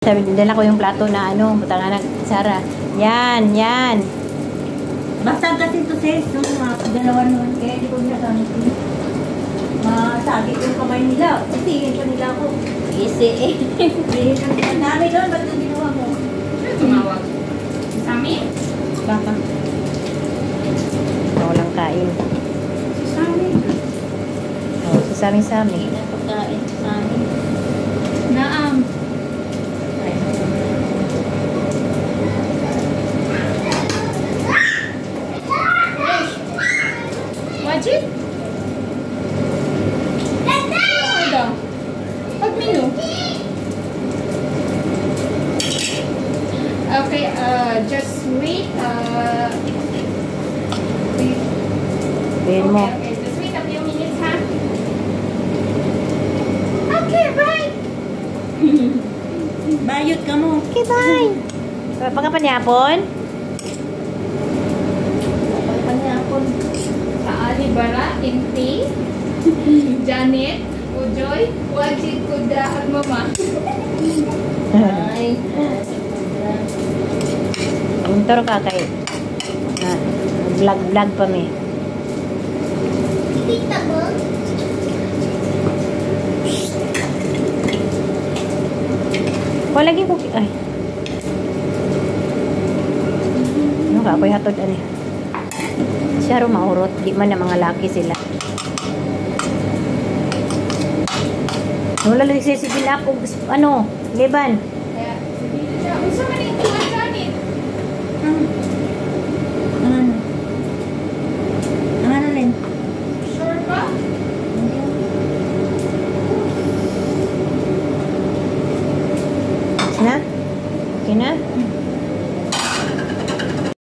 Sabi, dala ko yung plato na ano, butangan ng Sara. Yan, yan. Basta kasi ito sis, yung mga dalawa noon, kaya hindi ko ginagamit yun. Masagi ko yung kamay nila. Itingin pa nila ako. Easy eh. Ang dami doon, ba't yung ginawa mo? Sino tumawag? Sa amin? Baka. Walang kain. Sa amin. Oh, sasami-sami. Hindi na pagkain sa amin. Naam. Wajib? Ada. Pag-menu. Okay, just wait. Bayan mo. Okay, just wait a few minutes, ha? Okay, bye. Bayot ka mo. Okay, bye. Pagkapanyapon? Panyapon. Ali Bara, Inti, Janet, Ujoy, Wajid, Kuda, at Mama. Ay. Intro ka kay vlog pa mi. Tita mo? Wala lagi ko ay. Ano ka ako'y hatod ani. Siya ro maurot, di man na mga laki sila. Wala lagi sisigil ako ano, Leban. Kaya, sabihin siya, unsa man yung tuwa, Janet? Ano? Ano rin? Sure ka? Na? Okay na?